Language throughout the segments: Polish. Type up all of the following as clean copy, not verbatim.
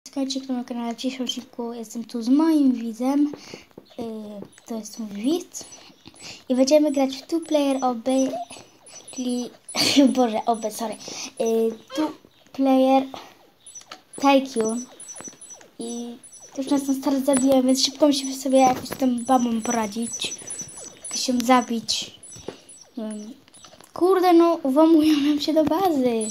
Witajcie na kanale. W dzisiejszym odcinku jestem tu z moim widzem. To jest mój widz. I będziemy grać w Two Player OB, czyli Boże, OB, sorry. Two Player Tycoon. I już nas ten start zabiłem, więc szybko musimy sobie jakoś z tą babą poradzić. Jakoś ją zabić. Nie wiem. Kurde, no włamują nam się do bazy.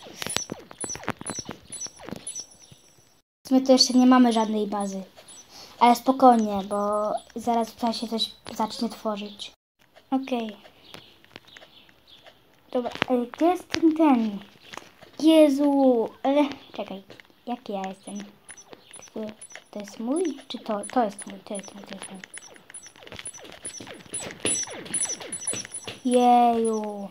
W sumie to jeszcze nie mamy żadnej bazy. Ale spokojnie, bo zaraz tutaj się coś zacznie tworzyć. Okej. Dobra, gdzie jest ten? Jezu, ale czekaj, jaki ja jestem? To jest mój? Czy to? To jest mój, to jest mój. Jeju.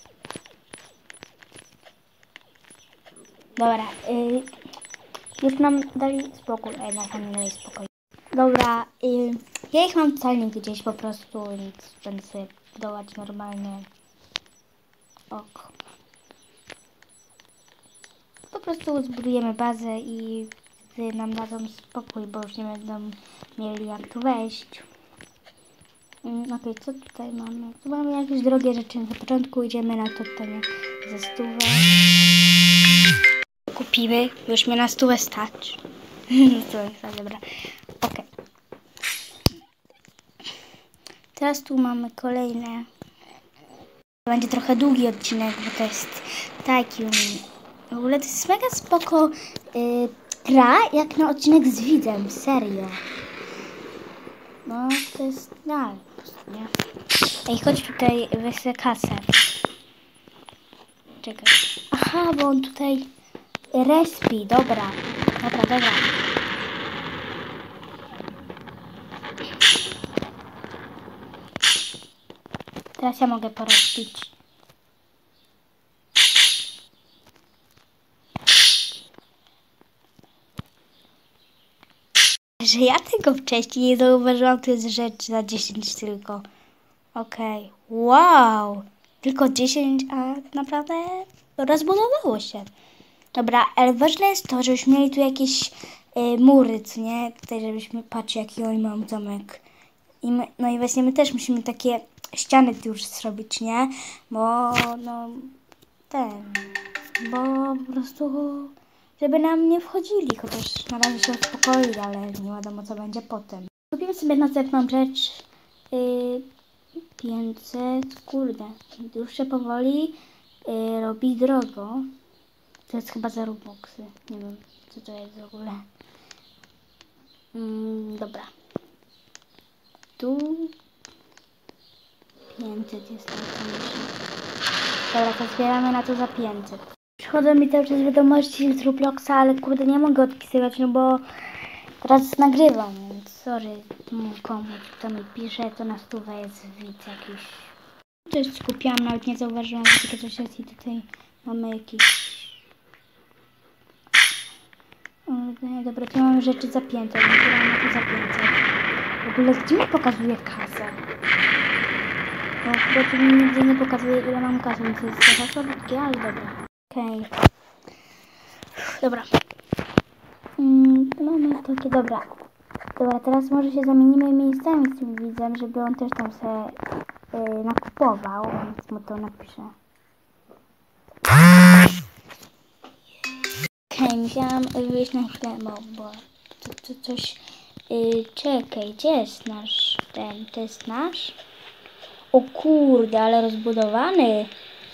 Dobra, już nam dali spokój, a jednak nam nie dali spokój. Dobra, ja ich mam celnik gdzieś po prostu, więc będę sobie budować normalnie. Ok. Po prostu zbudujemy bazę i wtedy nam dadzą spokój, bo już nie będą mieli jak tu wejść. Okej, co tutaj mamy? Tu mamy jakieś drogie rzeczy. Na początku idziemy na to tutaj ze stówę. Kupimy, już mnie na stówę stać. Dobra. Okej. Teraz tu mamy kolejne. Będzie trochę długi odcinek, bo to jest taki. W ogóle to jest mega spoko gra, jak na odcinek z widzem, serio. No, to jest po prostu, nie? Ej, chodź tutaj, weź sobie kasę. Czekaj. Aha, bo on tutaj respi, dobra. Teraz ja mogę porespić. Że ja tego wcześniej nie zauważyłam, to jest rzecz za 10 tylko. Okej. Wow! Tylko 10, a naprawdę rozbudowało się. Dobra, ale ważne jest to, żebyśmy mieli tu jakieś mury, co nie? Tutaj żebyśmy, patrzcie jaki oni mają zamek. No i właśnie my też musimy takie ściany tu już zrobić, nie? Bo bo po prostu, żeby nam nie wchodzili, chociaż na razie się uspokoili, ale nie wiadomo co będzie potem. Kupimy sobie następną rzecz, 500, kurde, już się powoli robi drogo. To jest chyba za Robuxy, nie wiem co to jest w ogóle. Dobra. Tu 500 jest najtańszy. Dobra, to zbieramy na to za 500. Przychodzą mi cały czas wiadomości z Robloxa, ale kurde nie mogę odpisywać, no bo teraz nagrywam, więc sorry komuś, kto mi pisze, to na stówę jest widz jakiś. Coś skupiłam, nawet nie zauważyłam, że takie coś jest i tutaj mamy jakiś... Dobra, tu mamy rzeczy za 500, zbieramy tu za 500. W ogóle gdzie mi pokazuje kasę? Bo chyba tu mi nigdy nie pokazuje ile mam kasy, więc jest trochę słabutkie, ale dobra. Okej. Dobra. Mamy takie, dobra. Dobra, teraz może się zamienimy miejscami z tym widzem, żeby on też tam sobie nakupował, więc mu to napiszę. Okej, musiałam wyjść na chwilę, bo to coś... czekaj, gdzie jest nasz ten? To jest nasz? O kurde, ale rozbudowany.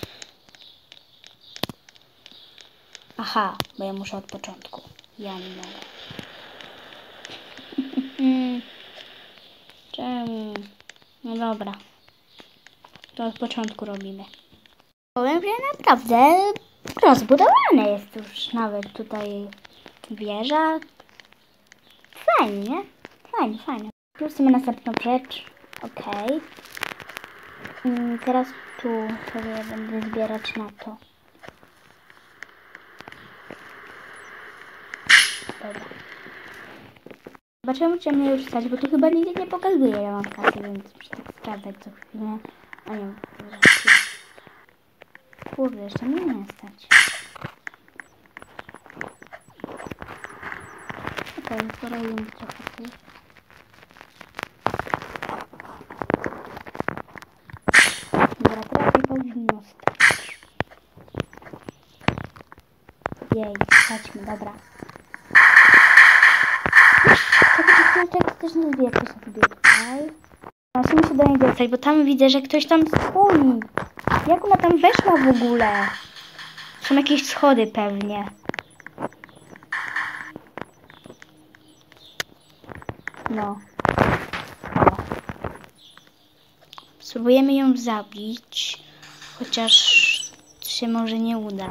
Aha, bo ja muszę od początku. Ja nie mogę. Czemu? No dobra. To od początku robimy. Powiem, że naprawdę rozbudowane jest już nawet tutaj wieża. Fajnie, nie? Fajnie. Wrócimy następną rzecz. Okej. Teraz tu sobie będę zbierać na to. Dobra. Zobaczymy, czy mnie już stać, bo tu chyba nigdy nie pokazuje, ile mam kasy, więc muszę tak sprawdzać co chwilę. A nie, kurde, jeszcze mnie nie stać. Okej, porajmy trochę tu. Dobra, teraz nie powinno stać. Jej, chodźmy, dobra. Czekaj, też nie wie, co sobie tutaj. Musimy się do niej dostać, bo tam widzę, że ktoś tam stoi. Jak ona tam weszła w ogóle? Są jakieś schody pewnie. No. O. Spróbujemy ją zabić. Chociaż się może nie uda.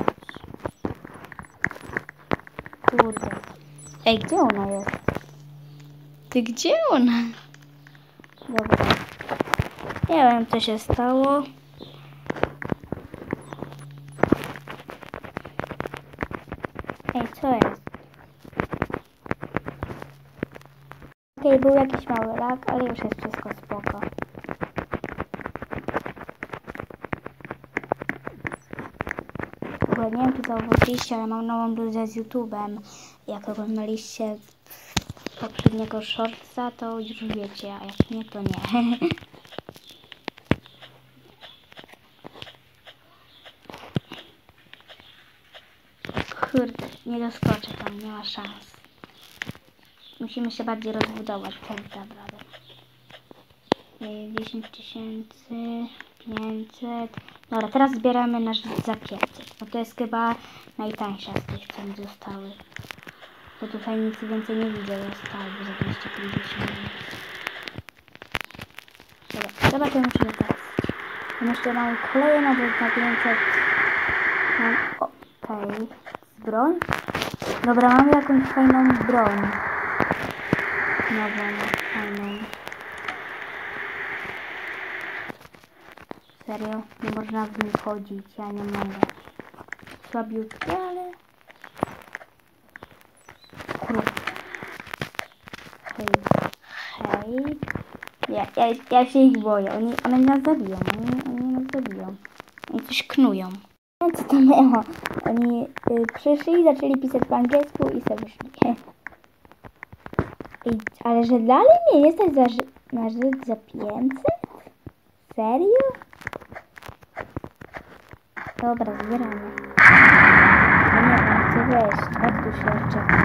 Kurde. Ej, gdzie ona jest? Ty gdzie ona? Dobra. Nie wiem, co się stało. Ej, co jest? Okej, był jakiś mały lag, ale już jest wszystko spoko. Bo nie wiem, czy zauważyliście, ale mam nową bluzę z YouTube'em. Jak oglądaliście poprzedniego shortsa, to już wiecie, a jak nie, to nie. Kurde, nie doskoczę tam, nie ma szans. Musimy się bardziej rozbudować, tak naprawdę. 10 500. Dobra, teraz zbieramy nasz za 500. Bo to jest chyba najtańsza z tych, co mi zostały. Bo tutaj nic więcej nie widzę, zostało za 250. Dobra, zobaczymy, czy nie teraz. Jeszcze mamy kolejną za 500. Okej. Broń? Dobra, mamy jakąś fajną broń. Nową, fajną. Serio? Nie można w nim chodzić, ja nie mogę. Słabiutkie, ale... Kurde. Hej. Hej. Ja się ich boję. One nas zabiją. Oni nas zabiją. Oni coś knują. Nie wiem, co to było. Oni przyszli, zaczęli pisać po angielsku i sobie wyszli. Ale że dalej nie jesteś na rzecz za 500? Serio? Dobra, zbieramy. No nie wiem, co wiesz, jak tu się czeka.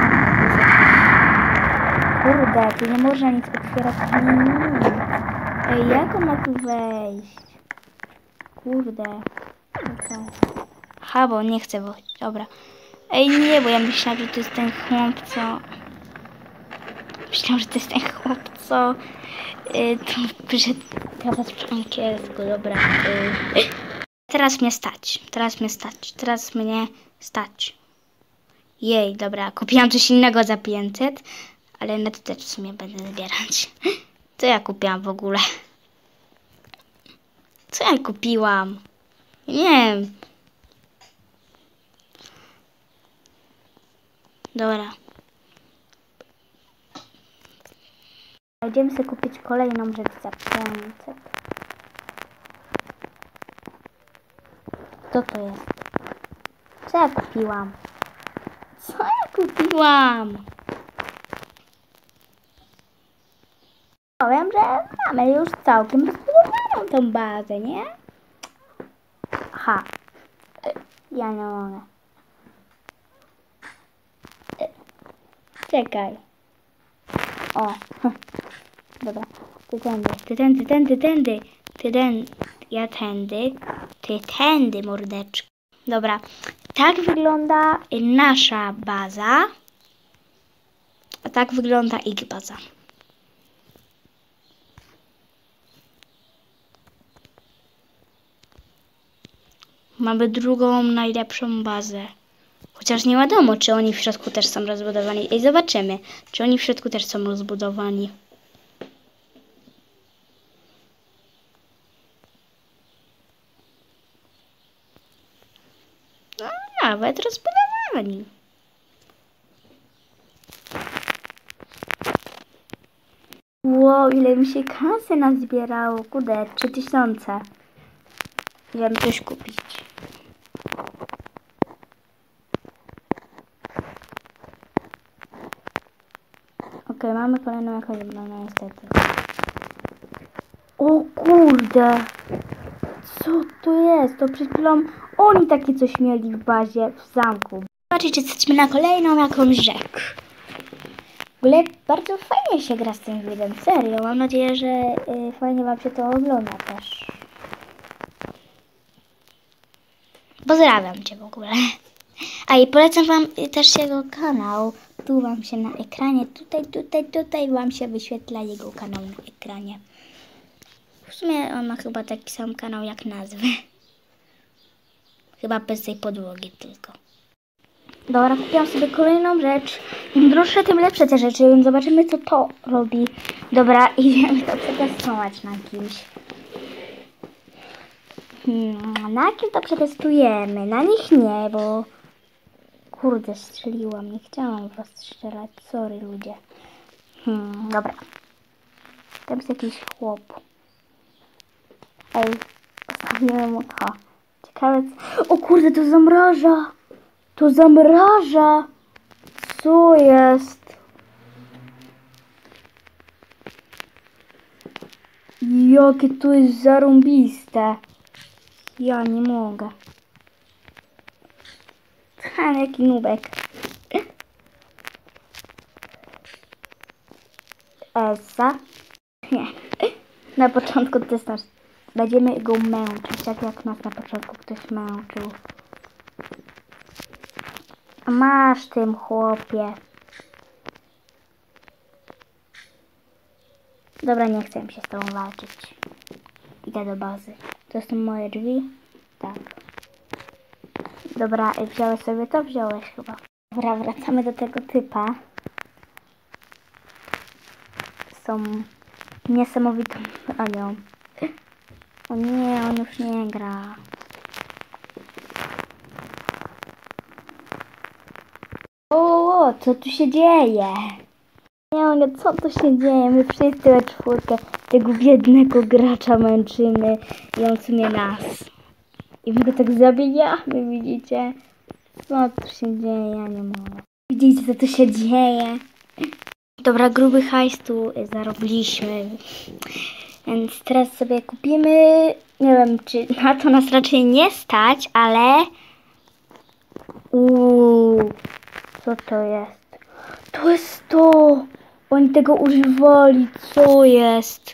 Kurde, tu nie można nic otwierać. Ej, jak on ma tu wejść? Kurde. Okay. Ha, bo nie chcę wejść. Dobra. Ej, nie, bo ja myślałam, że to jest ten chłop, co... Myślałam, że to jest ten chłop, co... tu przyszedł gadać po angielsku, dobra. Teraz mnie stać. Teraz mnie stać. Jej, dobra, kupiłam coś innego za 500, ale na to też w sumie będę zbierać. Co ja kupiłam w ogóle? Co ja kupiłam? Nie wiem. Dobra. Idziemy sobie kupić kolejną rzecz za 500. Co to jest? Co ja kupiłam? Co ja kupiłam? Powiem, że mamy już całkiem rozbudowaną tą bazę, nie? Aha. Ja nie mogę. Czekaj. O. Dobra. Ty tędy. Ja tędy. Ty tędy, mordeczko. Dobra. Tak wygląda nasza baza. A tak wygląda ich baza. Mamy drugą najlepszą bazę. Chociaż nie wiadomo, czy oni w środku też są rozbudowani. Ej, zobaczymy, czy oni w środku też są rozbudowani. No, nawet rozbudowani. Wow, ile mi się kasy nazbierało. Kurde, 3000. Żeby coś kupić. Okej, mamy kolejną jakąś no niestety. O kurde! Co to jest? To przed chwilą oni takie coś mieli w bazie, w zamku. Zobaczycie, jesteśmy na kolejną jakąś rzekę. W ogóle bardzo fajnie się gra z tym widem, serio. Mam nadzieję, że fajnie wam się to ogląda też. Pozdrawiam cię w ogóle. A i polecam wam też jego kanał. Tu wam się na ekranie, tutaj wam się wyświetla jego kanał na ekranie. W sumie on ma chyba taki sam kanał jak nazwy. Chyba bez tej podłogi tylko. Dobra, kupiłam sobie kolejną rzecz. Im droższe, tym lepsze te rzeczy, więc zobaczymy, co to robi. Dobra, idziemy to przetestować na kimś. Na kim to przetestujemy? Na nich nie, bo... Kurde, strzeliłam. Nie chciałam was strzelać. Sorry, ludzie. Dobra. Tam jest jakiś chłop. Ej, postawimy mu to. Ciekawe co... O kurde, to zamraża! To zamraża! Co jest? Jakie to jest zarąbiste. Ja nie mogę. Ale jaki nubek. Elsa. Nie. Na początku to jest nasz... Będziemy go męczyć, tak jak nas na początku ktoś męczył. A masz tym chłopie. Dobra, nie chcę się z tobą walczyć. Idę do bazy. To są moje drzwi? Tak. Dobra, wziąłeś sobie to? Wziąłeś chyba. Dobra, wracamy do tego typa. Są niesamowitą bronią. O nie, on już nie gra. O, co tu się dzieje? Nie mogę, co tu się dzieje? My wszyscy we czwórkę tego biednego gracza męczymy i on w sumie nas. I my go tak zabijamy, widzicie? Co tu się dzieje? Ja nie mogę. Widzicie, co tu się dzieje? Dobra, gruby hajs tu zarobiliśmy. Więc teraz sobie kupimy... Nie wiem, czy na to nas raczej nie stać, ale... Co to jest? To jest to! Oni tego używali. Co jest?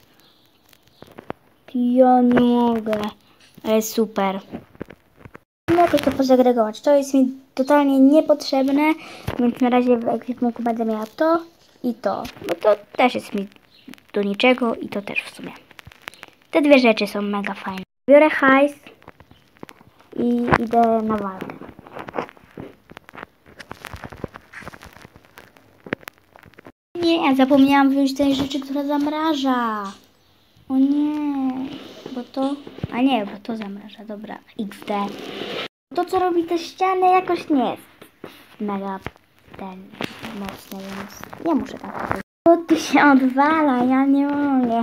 Ja nie mogę. Ale super. Jakoś to pozagregować. To jest mi totalnie niepotrzebne, więc na razie w ekwipunku będę miała to i to. Bo to też jest mi do niczego i to też w sumie. Te dwie rzeczy są mega fajne. Biorę hajs i idę na walkę. Nie, zapomniałam wziąć tej rzeczy, która zamraża. O nie, bo to... A nie, bo to zamraża, dobra, XD. To, co robi te ściany, jakoś nie jest mega mocne, więc nie muszę tak robić. To tu się odwala, ja nie mogę.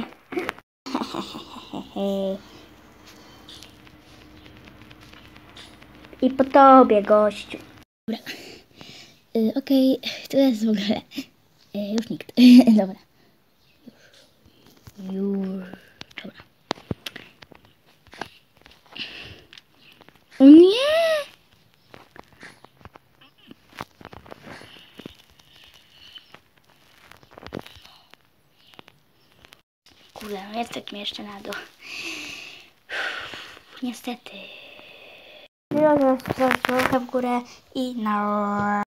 I po tobie, gościu. Dobra. Okej, to jest w ogóle... już nikt. Dobra. Już. Dobra. O nie! Kurde, no jest tak mi jeszcze na dół. Niestety. Trochę w górę i na...